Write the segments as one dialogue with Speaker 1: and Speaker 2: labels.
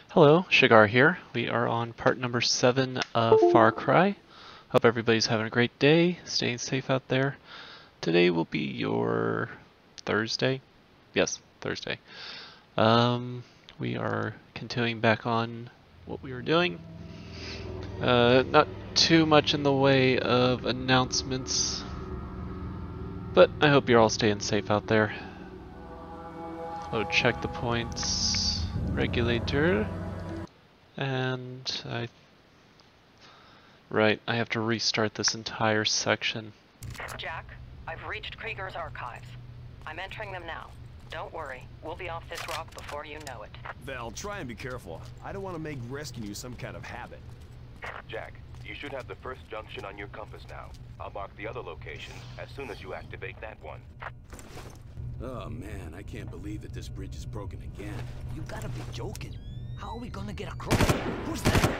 Speaker 1: Hello, Shagar here. We are on part number 7 of Far Cry. Hope everybody's having a great day, staying safe out there. Today will be your Thursday? Yes, Thursday. We are continuing back on what we were doing. Not too much in the way of announcements, but I hope you're all staying safe out there. Oh, check the points regulator. And Right, I have to restart this entire section.
Speaker 2: Jack, I've reached Krieger's archives. I'm entering them now. Don't worry, we'll be off this rock before you know it.
Speaker 3: Val, try and be careful. I don't want to make rescuing you some kind of habit.
Speaker 4: Jack, you should have the first junction on your compass now. I'll mark the other locations as soon as you activate that one.
Speaker 5: Oh man, I can't believe that this bridge is broken again.
Speaker 6: You gotta be joking. How are we gonna get across? Who's there?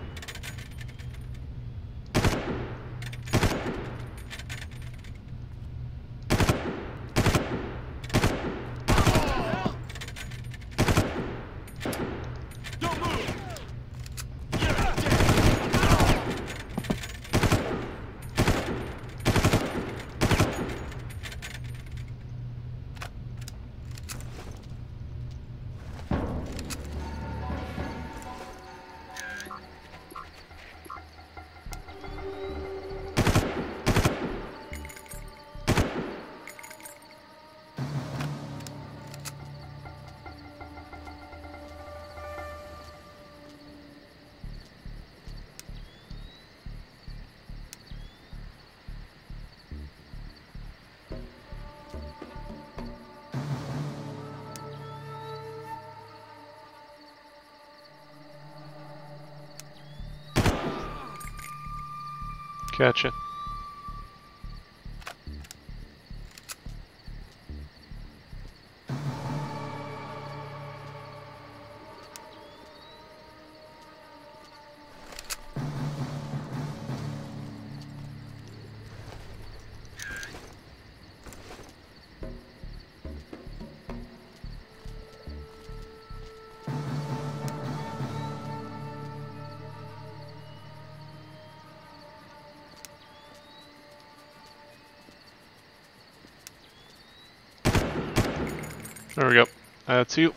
Speaker 1: Gotcha. There we go. That's you.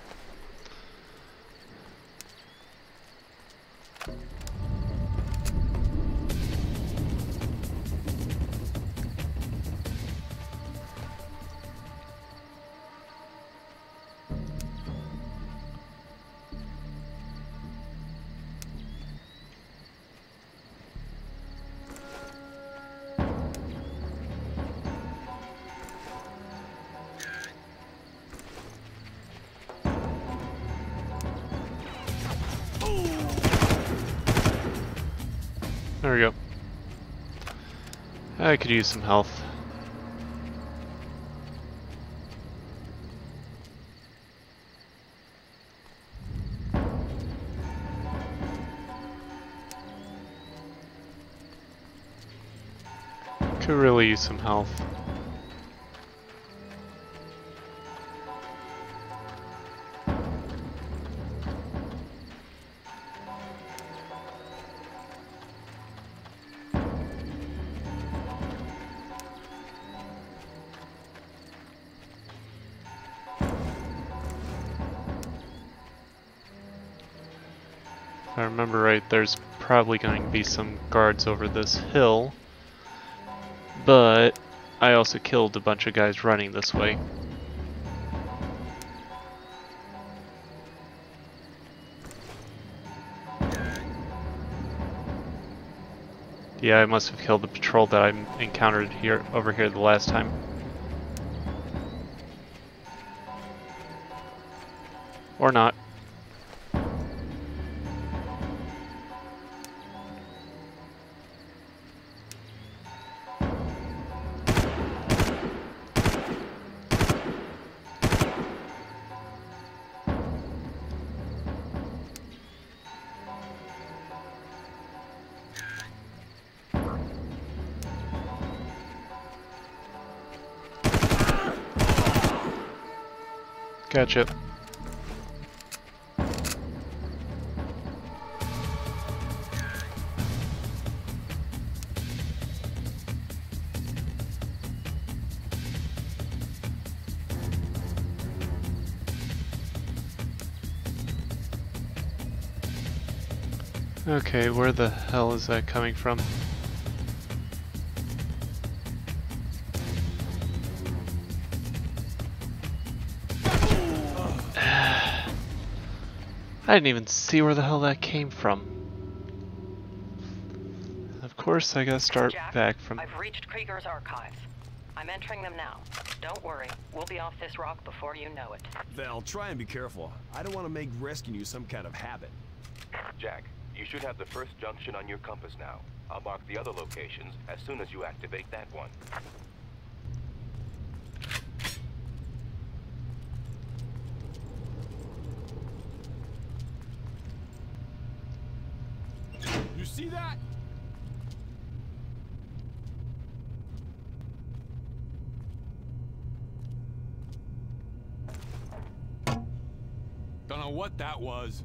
Speaker 1: There we go. I could use some health. Could really use some health. If I remember right, there's probably going to be some guards over this hill, but I also killed a bunch of guys running this way. Yeah, I must have killed the patrol that I encountered over here the last time. Or not. Gotcha. Okay, where the hell is that coming from? I didn't even see where the hell that came from. Of course, I gotta start
Speaker 2: Jack,
Speaker 1: back from...
Speaker 2: I've reached Krieger's archives. I'm entering them now. Don't worry, we'll be off this rock before you know it.
Speaker 3: Val, try and be careful. I don't want to make rescuing you some kind of habit.
Speaker 4: Jack, you should have the first junction on your compass now. I'll mark the other locations as soon as you activate that one.
Speaker 3: You see that?
Speaker 5: Don't know what that was.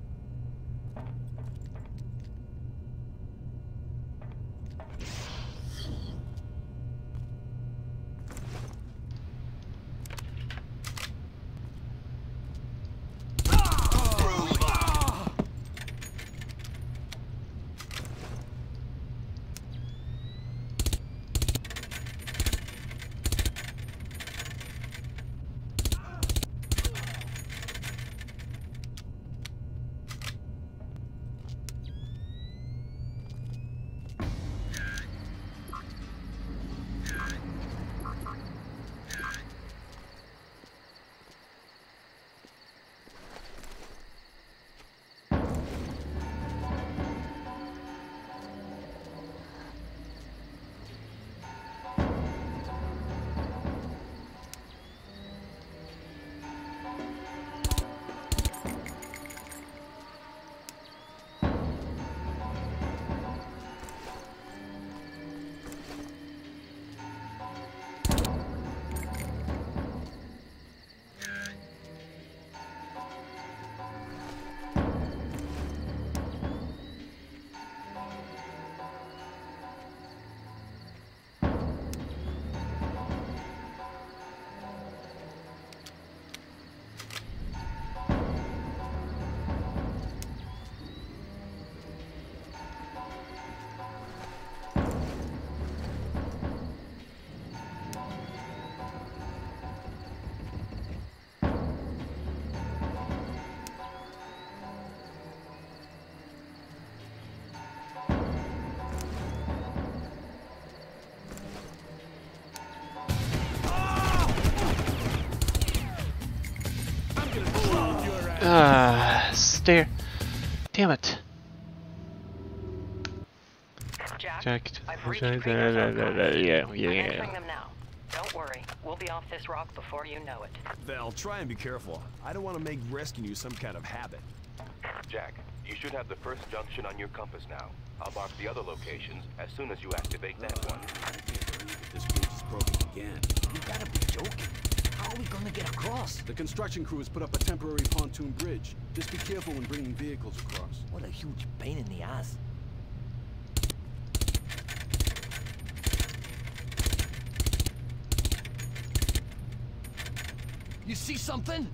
Speaker 1: Stare. Damn it.
Speaker 2: Jack, I've reached
Speaker 1: Yeah,
Speaker 2: Krieger's archives. I'm
Speaker 1: yeah.
Speaker 2: entering them now. Don't worry, we'll be off this rock before you know it.
Speaker 3: Val, try and be careful. I don't want to make rescuing you some kind of habit.
Speaker 4: Jack, you should have the first junction on your compass now. I'll mark the other locations as soon as you activate that one.
Speaker 5: I can't believe that this bridge is broken again.
Speaker 6: You gotta be joking. How are we gonna get across?
Speaker 5: The construction crew has put up a temporary pontoon bridge. Just be careful when bringing vehicles across.
Speaker 6: What a huge pain in the ass. You see something?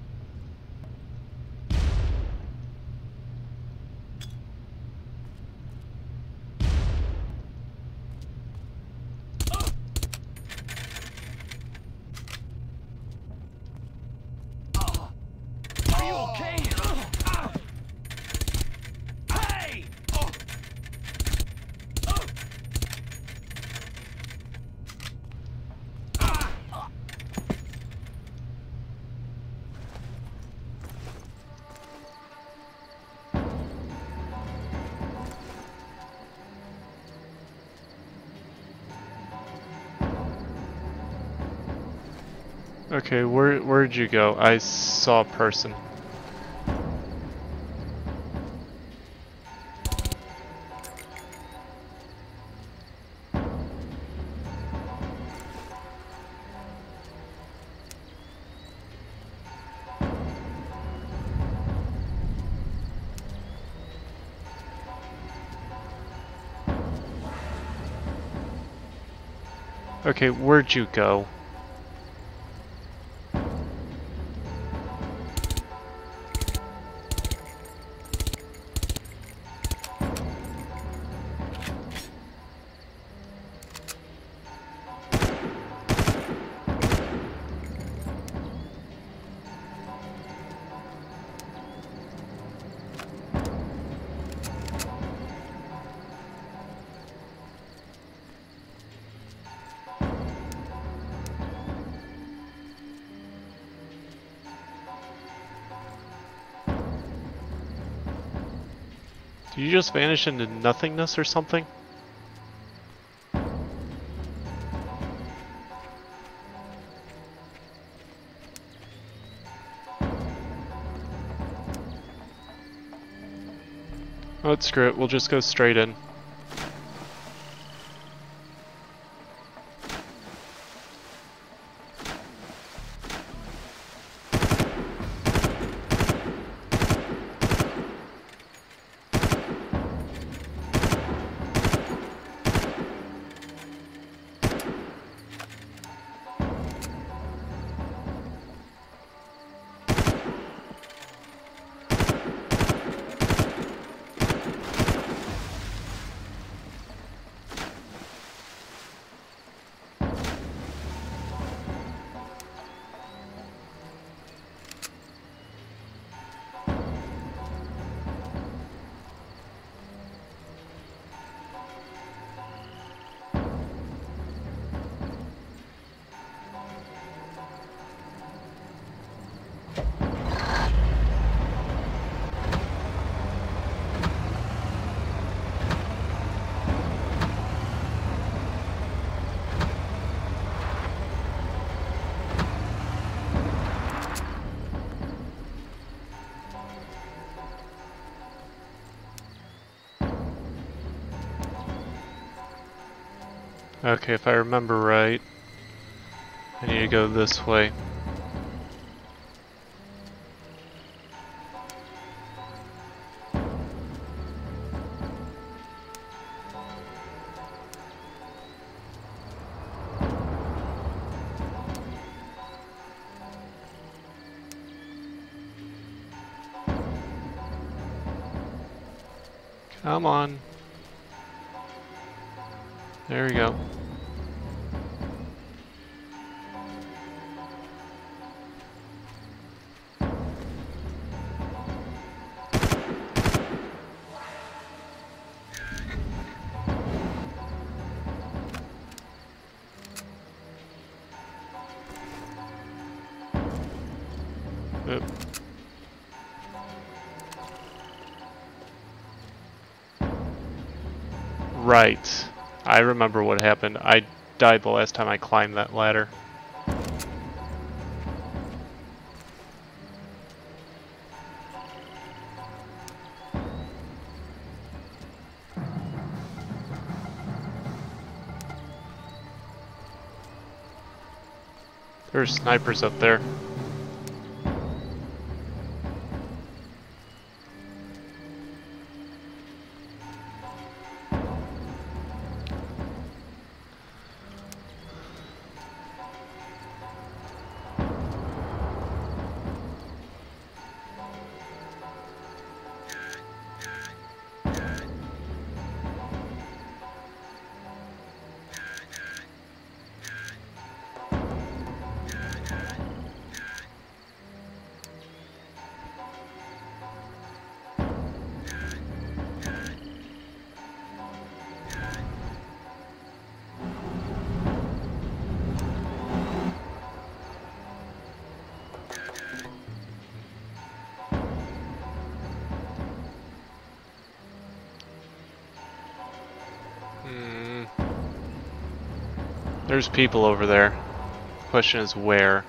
Speaker 6: Are you okay? Hey!
Speaker 1: Okay, where'd you go? I saw a person. Okay, where'd you go? Did you just vanish into nothingness or something? Oh, screw it. We'll just go straight in. Okay, if I remember right, I need to go this way. Come on. There we go. Oop. Right. I remember what happened. I died the last time I climbed that ladder. There's snipers up there. There's people over there. Question is where?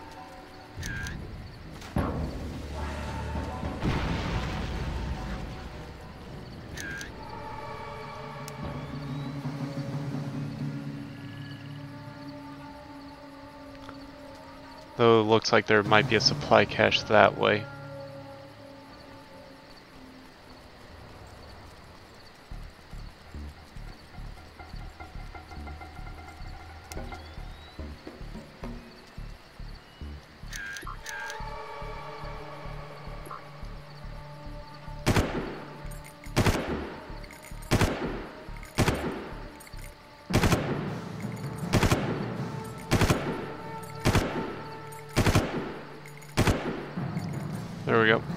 Speaker 1: Though it looks like there might be a supply cache that way. There we go.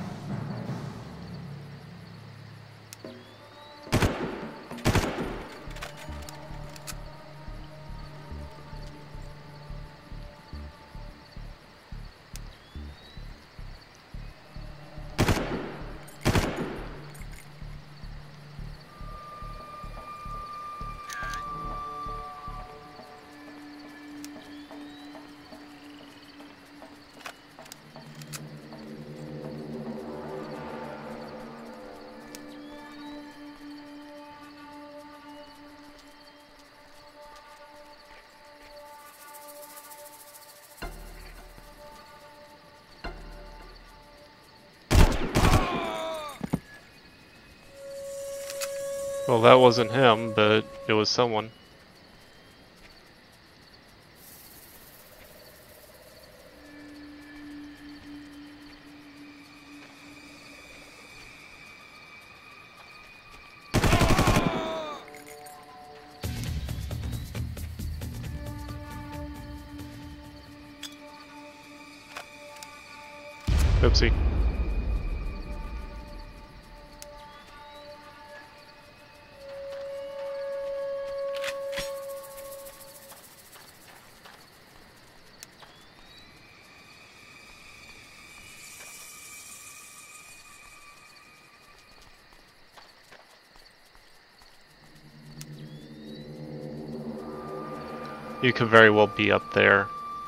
Speaker 1: Well, that wasn't him, but it was someone. Oopsie. You could very well be up there.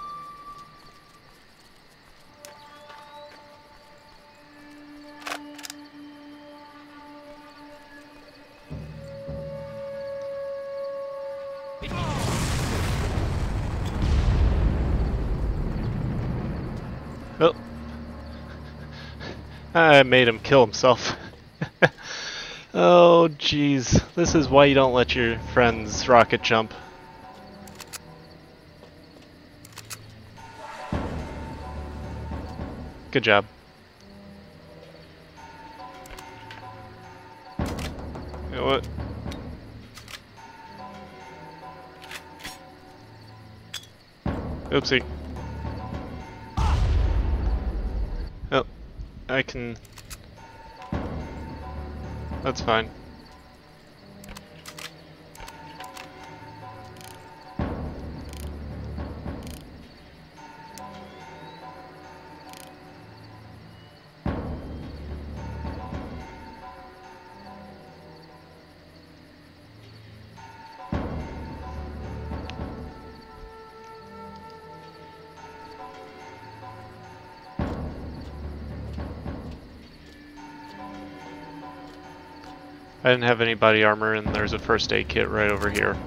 Speaker 1: Oh. I made him kill himself. Oh, jeez. This is why you don't let your friends rocket jump. Good job. You know what? Oopsie. Oh, I can... That's fine. I didn't have any body armor, and there's a first aid kit right over here.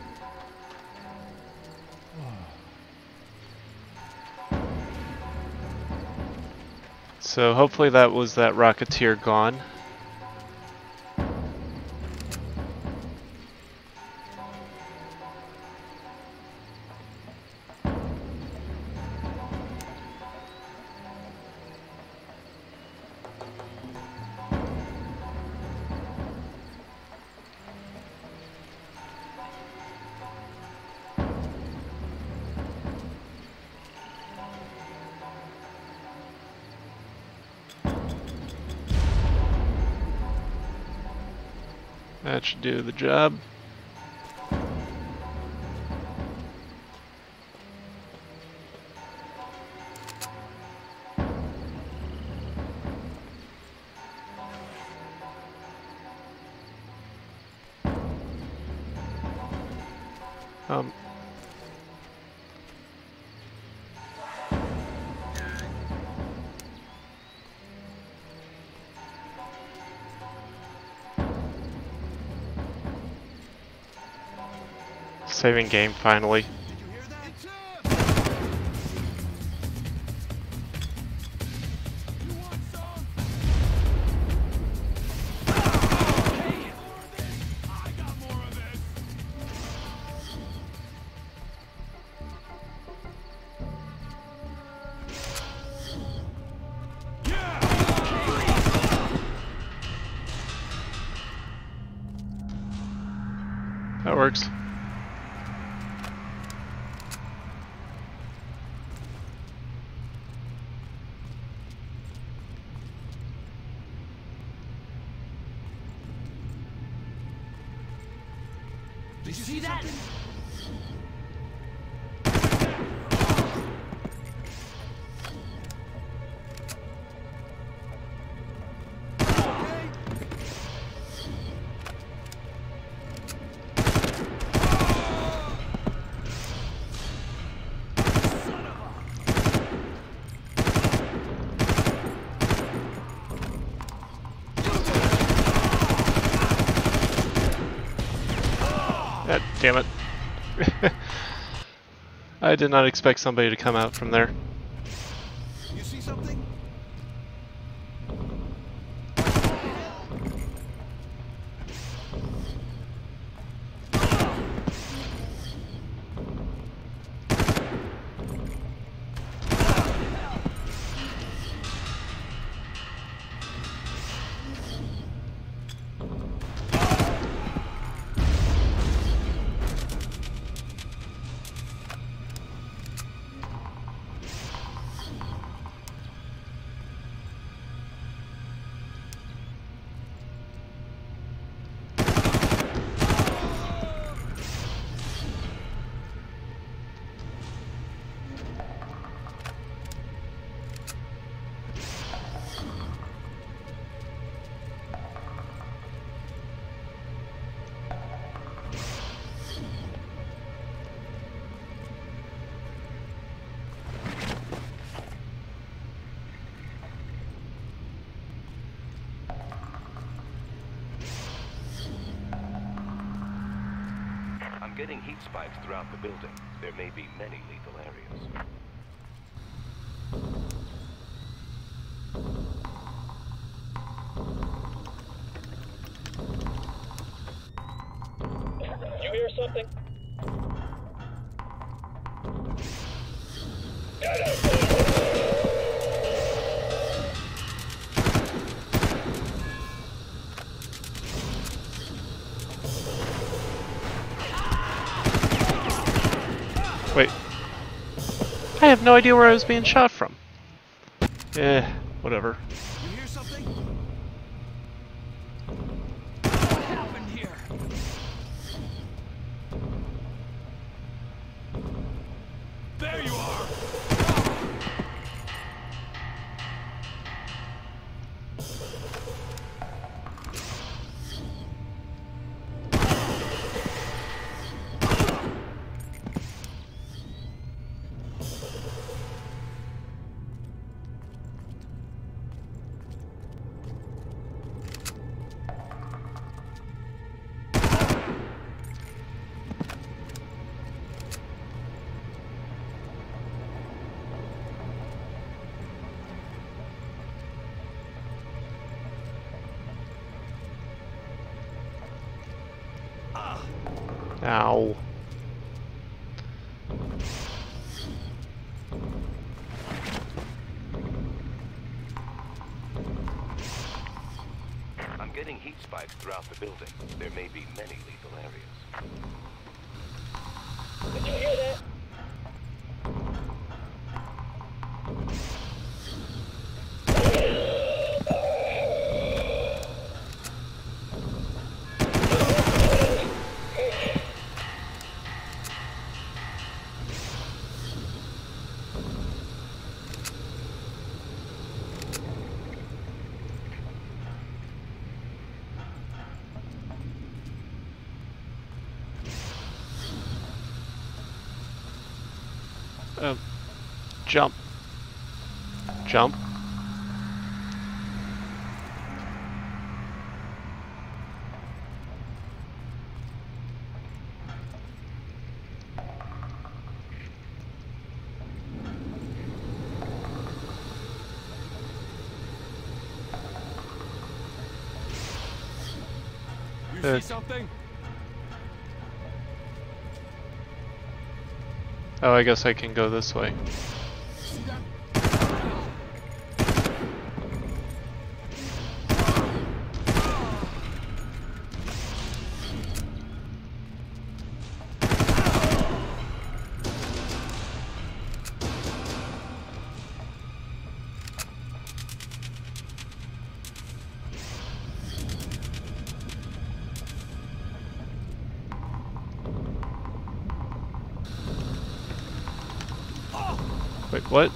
Speaker 1: So hopefully that was that Rocketeer gone. That should do the job. Saving game finally. That works.
Speaker 6: Did you see that?
Speaker 1: God damn it. I did not expect somebody to come out from there.
Speaker 3: You see something?
Speaker 4: getting heat spikes throughout the building. There may be many lethal areas.
Speaker 7: You hear something?
Speaker 1: Wait. I have no idea where I was being shot from. Whatever.
Speaker 3: You hear something?
Speaker 6: What happened here?
Speaker 3: There you are!
Speaker 1: Ow.
Speaker 4: I'm getting heat spikes throughout the building. There may be many lethal areas.
Speaker 7: Did you hear that?
Speaker 1: Jump. Jump.
Speaker 3: You see something?
Speaker 1: Oh, I guess I can go this way.
Speaker 3: See that?
Speaker 1: Wait, what?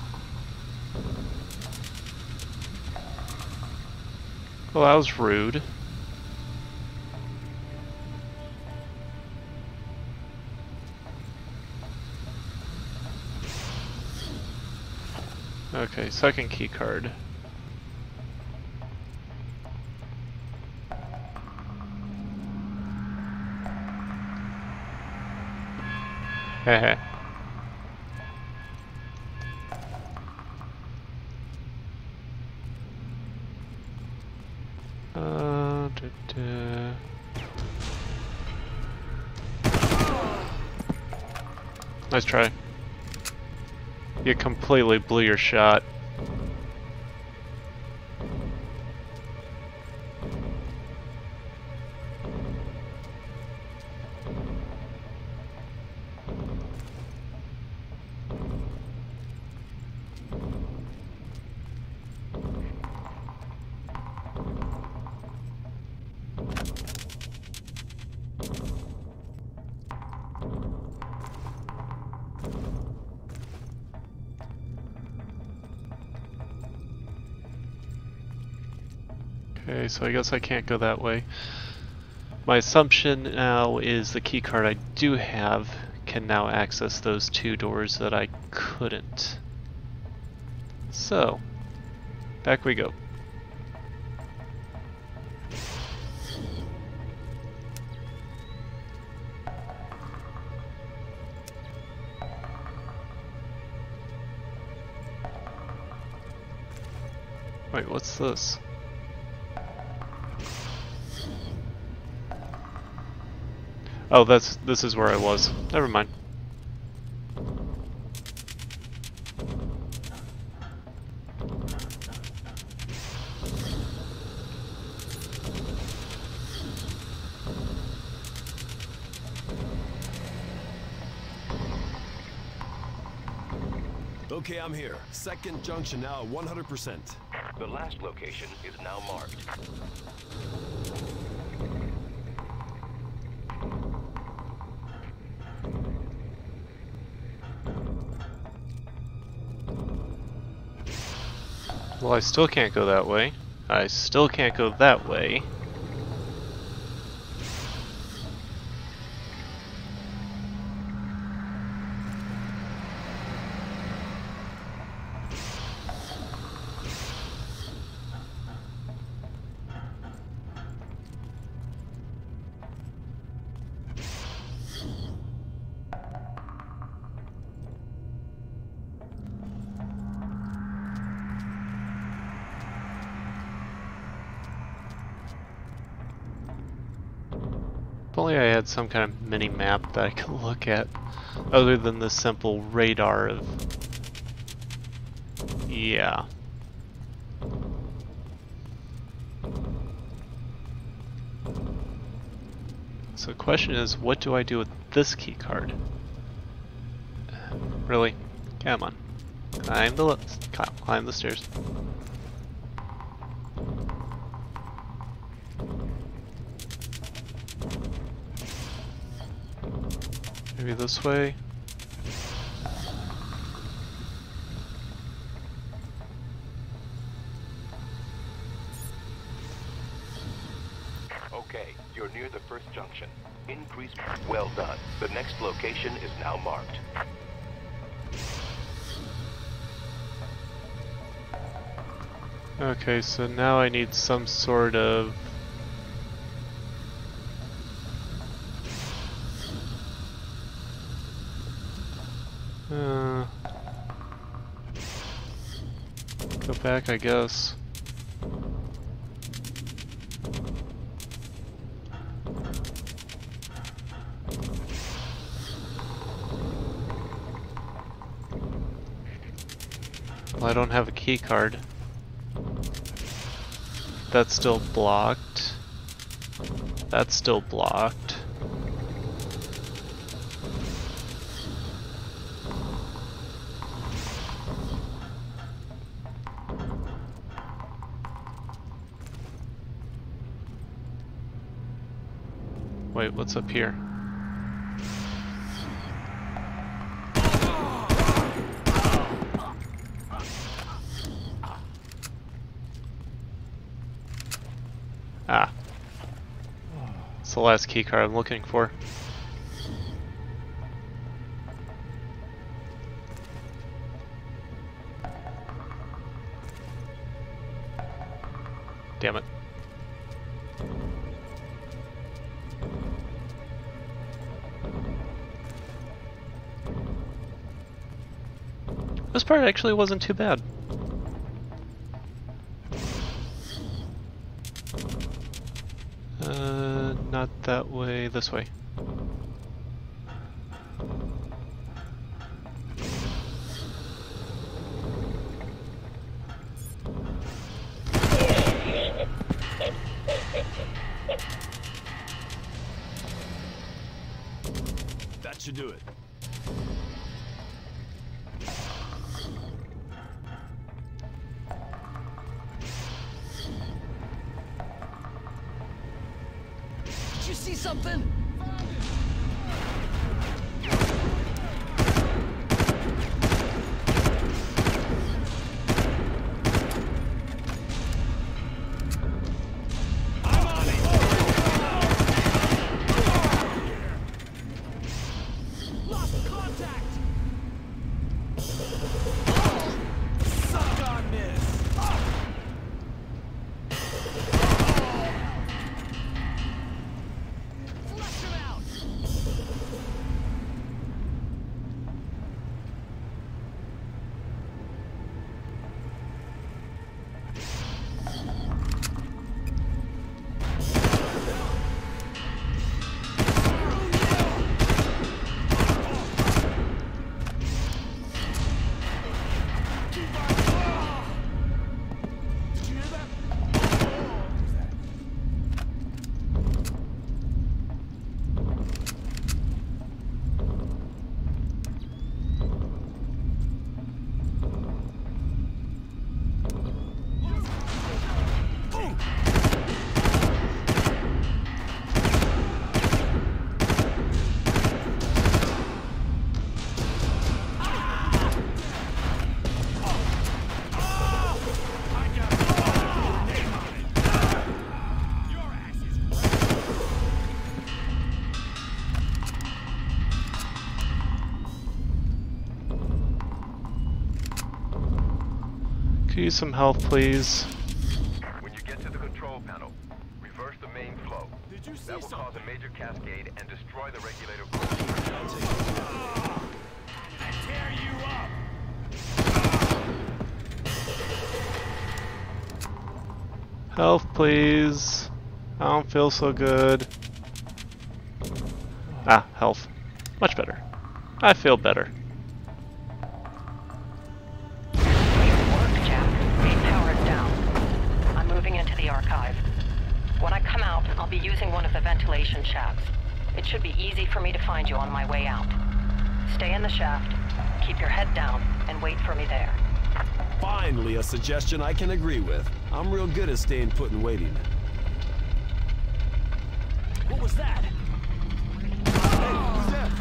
Speaker 1: Well, that was rude. Okay, second key card. Heh. Nice try. You completely blew your shot. Okay, so I guess I can't go that way. My assumption now is the key card I do have can now access those two doors that I couldn't. So, back we go. Wait, what's this? Oh, this is where I was. Never mind.
Speaker 3: Okay, I'm here. Second junction now, 100%.
Speaker 4: The last location is now marked.
Speaker 1: Well, I still can't go that way. I still can't go that way. If only I had some kind of mini map that I could look at, other than the simple radar of... Yeah. So the question is, what do I do with this key card? Really? Come on. Climb the stairs. Maybe this way.
Speaker 4: Okay, you're near the first junction. Increase. Well done. The next location is now marked.
Speaker 1: Okay, so now I need some sort of... go back, I guess. Well, I don't have a key card. That's still blocked. That's still blocked. Wait, what's up here? Ah. It's the last key card I'm looking for. Damn it. This part actually wasn't too bad. Not that way, this way.
Speaker 3: That should do it.
Speaker 6: Did you see something?
Speaker 1: use some health, please?
Speaker 4: When you get to the control panel, reverse the main flow.
Speaker 3: Did you see
Speaker 4: That will
Speaker 3: something?
Speaker 4: cause a major cascade and destroy the regulator core.
Speaker 3: Tear you up!
Speaker 1: Health, please. I don't feel so good. Ah, health. Much better. I feel better.
Speaker 2: Work, Jack. Main power is down. I'm moving into the archive. When I come out, I'll be using one of the ventilation shafts. It should be easy for me to find you on my way out. Stay in the shaft, keep your head down, and wait for me there.
Speaker 3: Finally, a suggestion I can agree with. I'm real good at staying put and waiting. What was that? Hey, who's that?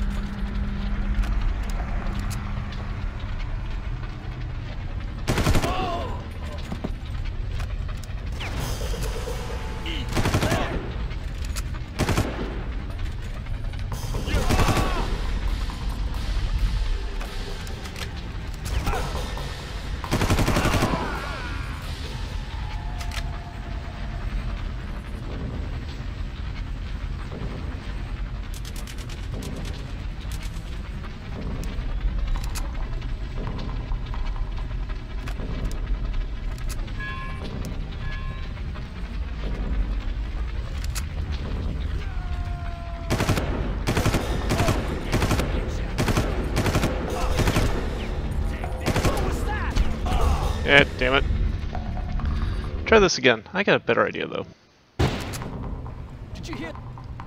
Speaker 1: Eh, damn it. Try this again. I got a better idea though.
Speaker 3: Did you hear?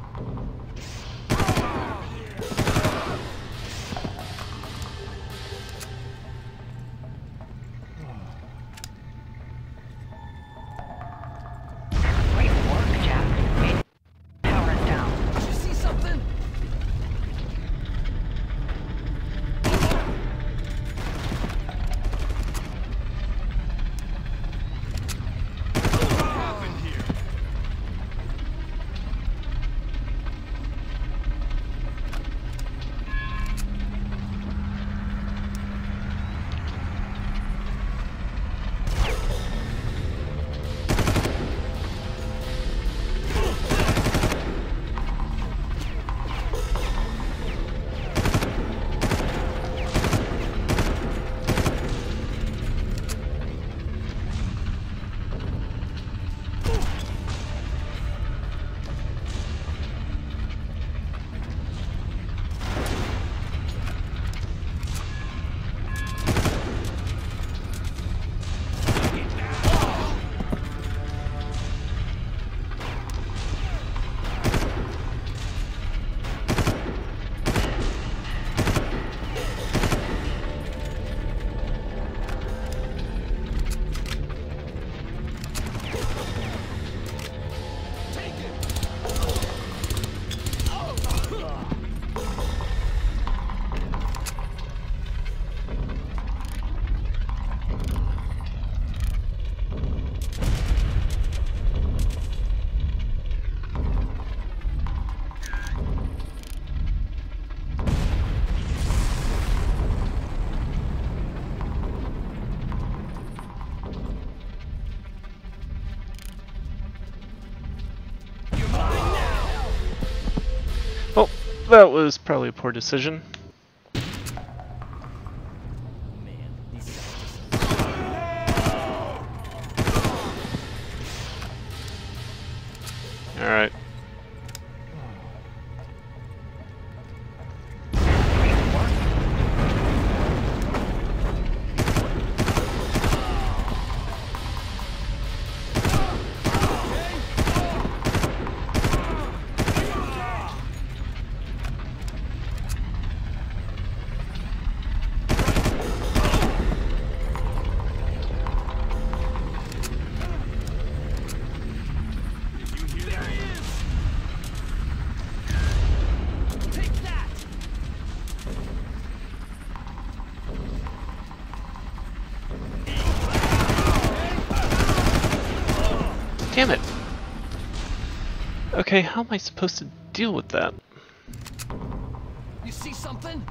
Speaker 2: Great work, Jack. Main power is down.
Speaker 6: Did you see something?
Speaker 3: What happened here?
Speaker 1: Well, that was probably a poor decision.
Speaker 6: Man, these
Speaker 1: Alright. Damn it! Okay, how am I supposed to deal with that?
Speaker 6: You see something?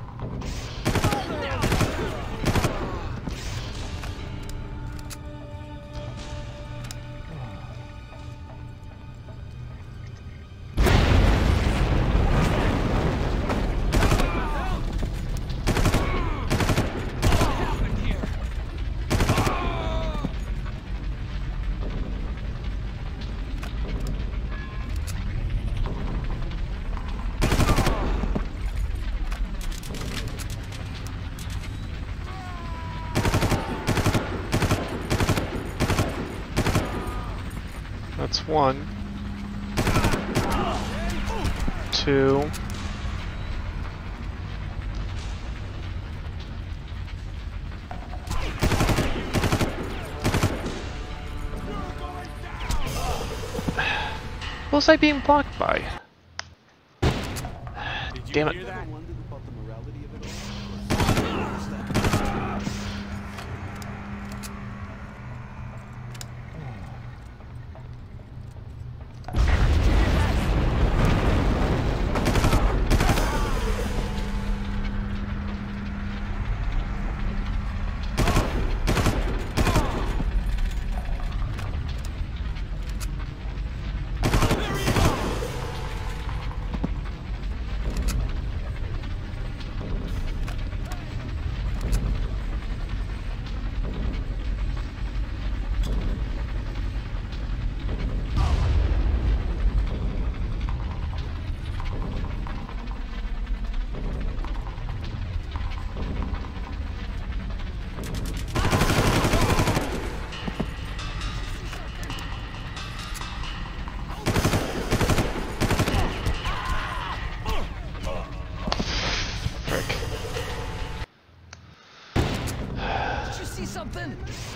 Speaker 1: 1, 2. What was I being blocked by? Damn it.
Speaker 6: Something?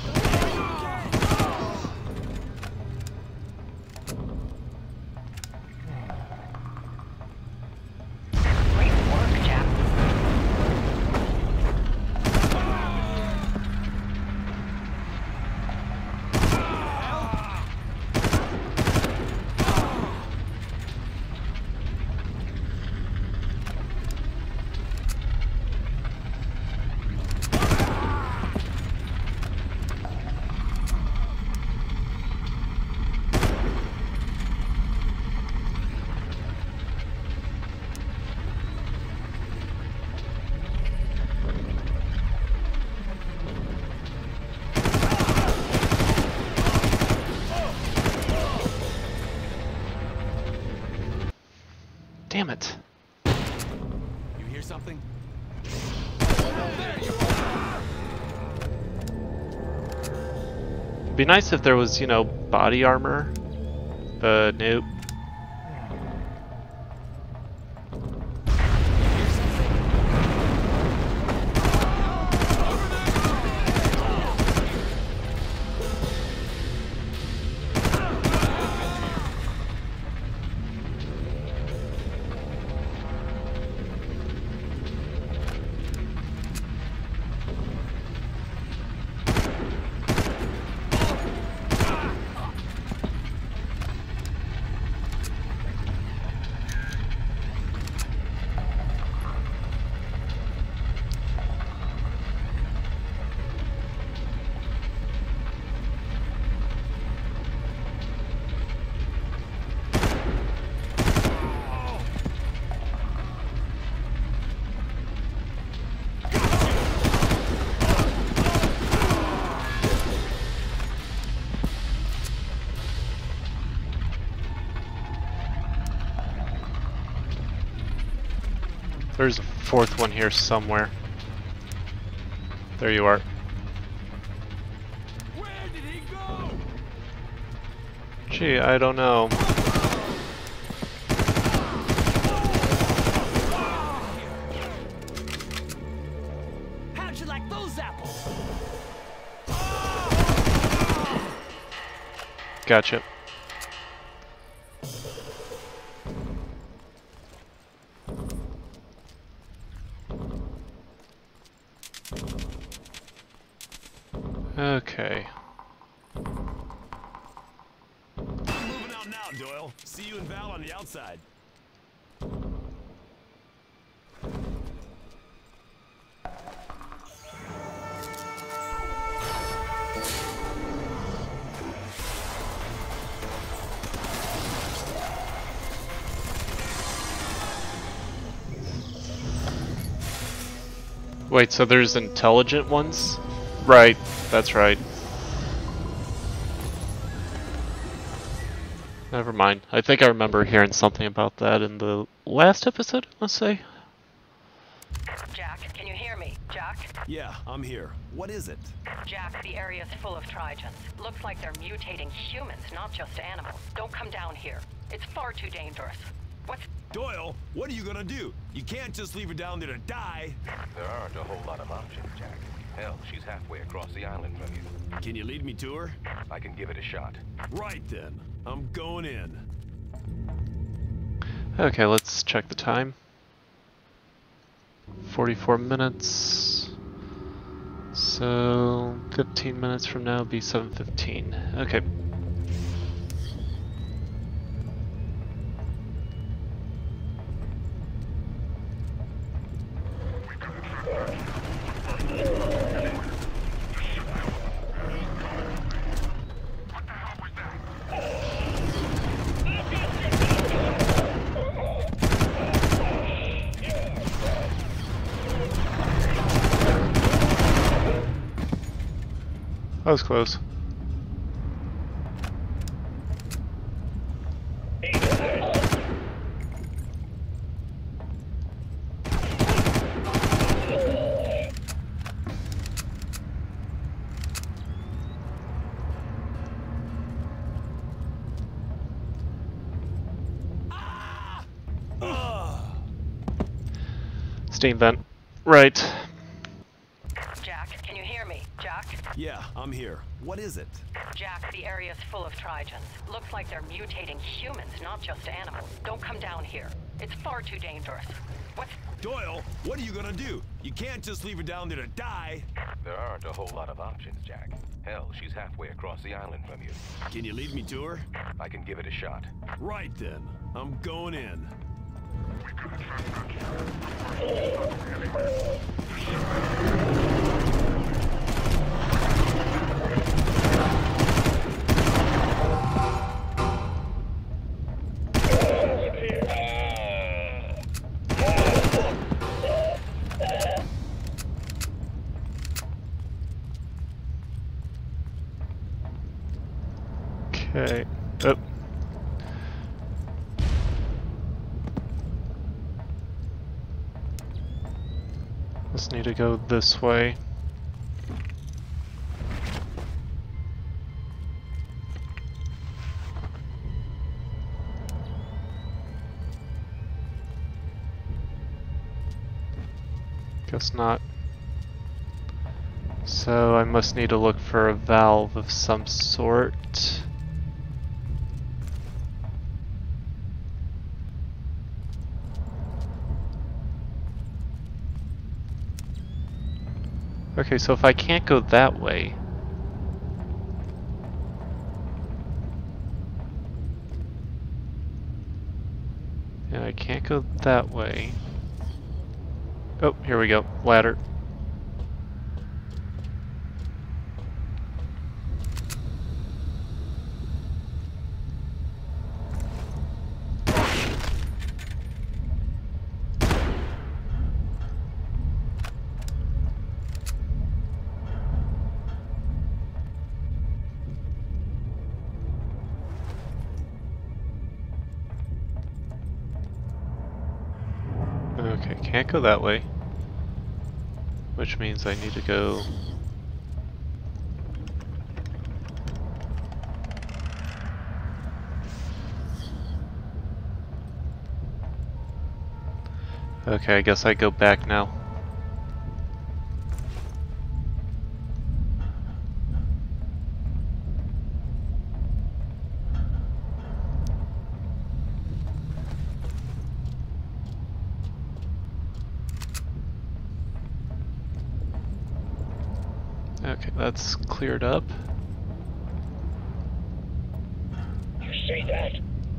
Speaker 2: Great work, Jack.
Speaker 1: Damn it.
Speaker 5: You hear something?
Speaker 1: It'd be nice if there was, you know, body armor, but nope. There's a fourth one here somewhere. There you are.
Speaker 5: Where did he go?
Speaker 1: Gee, I don't know.
Speaker 6: How'd you like those apples?
Speaker 1: Gotcha. Okay.
Speaker 3: I'm moving out now, Doyle. See you and Val on the outside.
Speaker 1: Wait, so there's intelligent ones? Right, that's right. Never mind. I think I remember hearing something about that in the last episode, let's say.
Speaker 2: Jack, can you hear me? Jack?
Speaker 3: Yeah, I'm here. What is it?
Speaker 2: Jack, the area's full of Trigens. Looks like they're mutating humans, not just animals. Don't come down here. It's far too dangerous. What's...
Speaker 3: Doyle, what are you gonna do? You can't just leave her down there to die.
Speaker 4: There aren't a whole lot of options, Jack. Hell, she's halfway across the island from you.
Speaker 3: Can you lead me to her?
Speaker 4: I can give it a shot.
Speaker 3: Right then. I'm going in.
Speaker 1: Okay, let's check the time. 44 minutes. So 15 minutes from now will be 7:15. Okay. That was close. Steam vent. Right.
Speaker 2: Jack, can you hear me? Jack?
Speaker 3: Yeah, I'm here. What is it?
Speaker 2: Jack, the area's full of Trigens. Looks like they're mutating humans, not just animals. Don't come down here. It's far too dangerous. What's...
Speaker 3: Doyle, what are you gonna do? You can't just leave her down there to die.
Speaker 4: There aren't a whole lot of options, Jack. Hell, she's halfway across the island from you.
Speaker 3: Can you lead me to her?
Speaker 4: I can give it a shot.
Speaker 3: Right then. I'm going in.
Speaker 1: Okay. Oh. Just need to go this way. Guess not. So I must need to look for a valve of some sort. Okay, so if I can't go that way, and I can't go that way. Oh, here we go. Ladder. Okay, can't go that way. Which means I need to go... Okay, I guess I go back now. Okay, that's cleared up.
Speaker 7: You say that?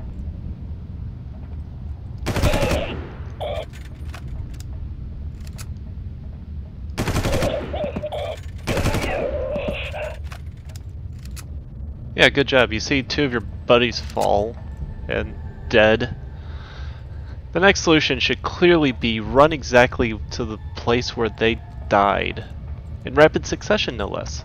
Speaker 1: Yeah, good job. You see two of your buddies fall and dead. The next solution should clearly be run exactly to the place where they died. In rapid succession, no less.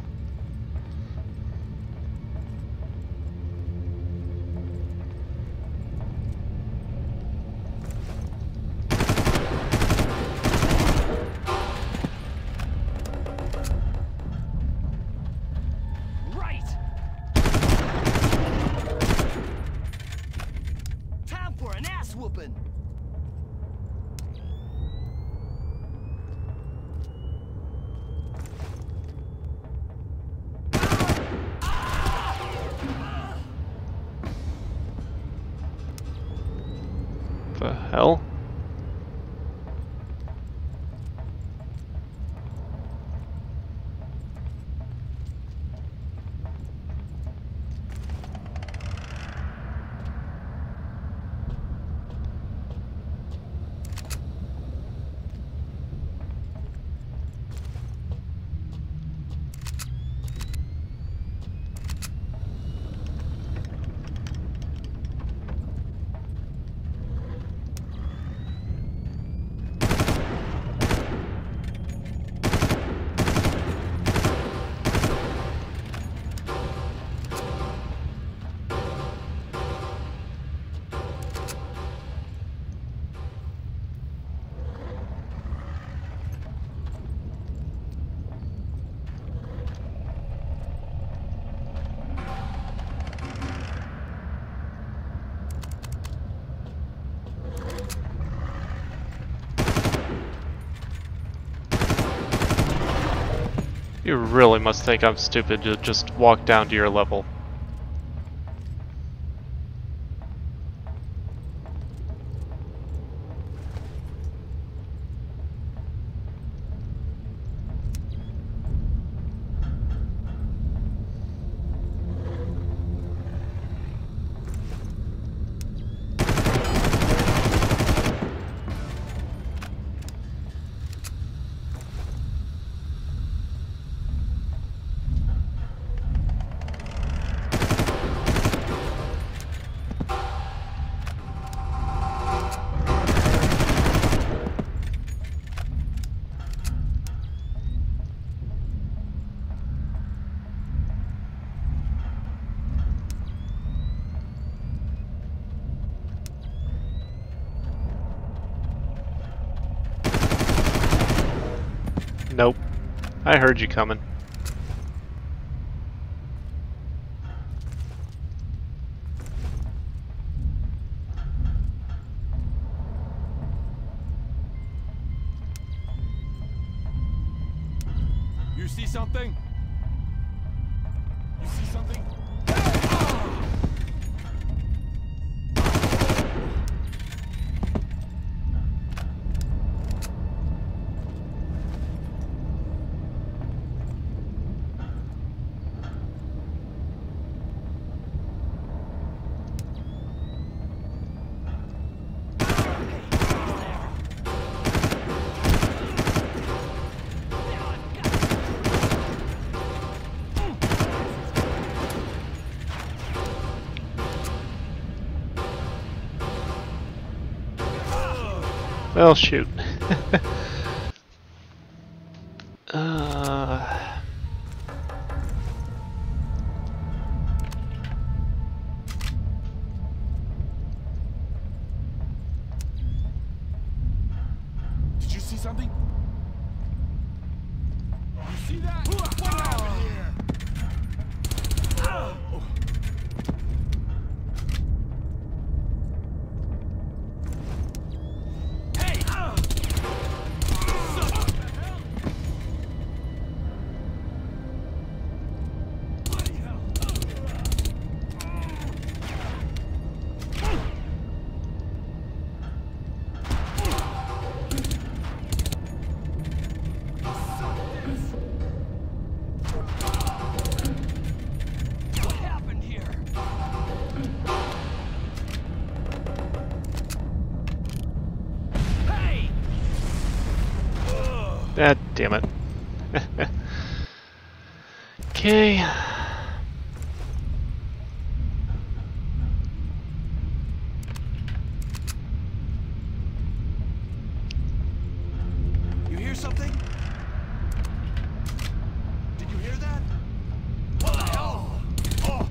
Speaker 6: ass whooping.
Speaker 1: The hell? You really must think I'm stupid to just walk down to your level. Nope. I heard you coming.
Speaker 5: You see something? You see something?
Speaker 1: Well, shoot.
Speaker 5: Did you see something? You see that? What happened here?
Speaker 1: Ah, damn it. Okay.
Speaker 6: You hear something? Did you hear that? What the hell? Oh.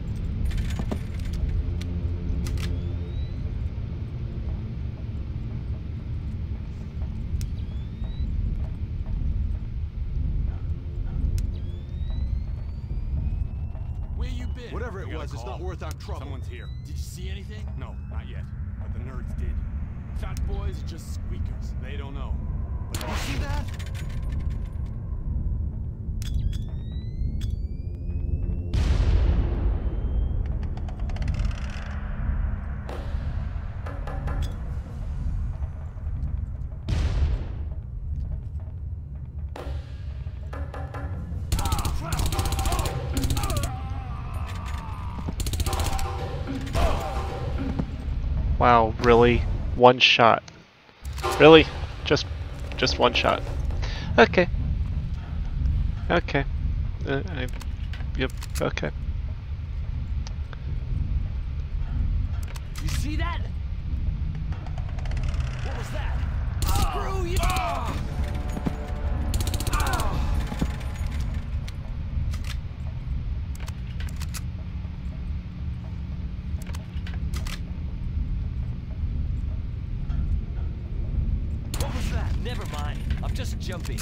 Speaker 5: Where you been?
Speaker 3: Whatever it
Speaker 5: We got a
Speaker 3: was, it's
Speaker 5: call.
Speaker 3: not worth our trouble.
Speaker 5: Someone's here. Did you see anything? No, not yet. But the nerds did. Fat boys are just squeakers. They don't know. But you see that?
Speaker 1: Wow, really? One shot. Really? Just one shot. Okay. Okay. Yep, okay.
Speaker 6: You see that? What was that? Screw you! What was that? Never mind. I'm just jumping.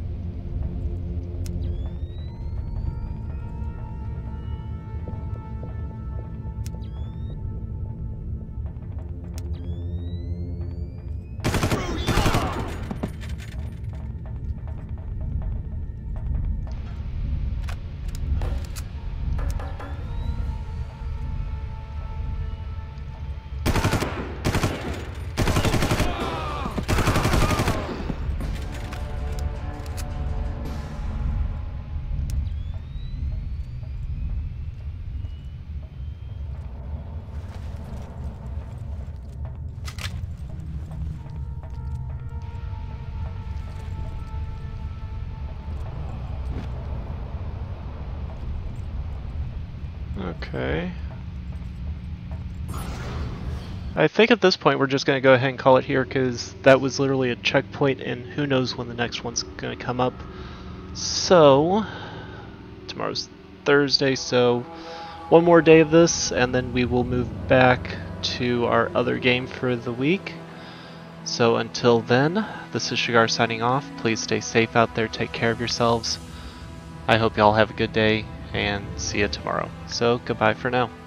Speaker 1: Okay. I think at this point we're just going to go ahead and call it here because that was literally a checkpoint and who knows when the next one's going to come up. So, tomorrow's Thursday, so one more day of this and then we will move back to our other game for the week. So until then, this is Shagar signing off. Please stay safe out there, take care of yourselves. I hope y'all have a good day and see you tomorrow. So goodbye for now.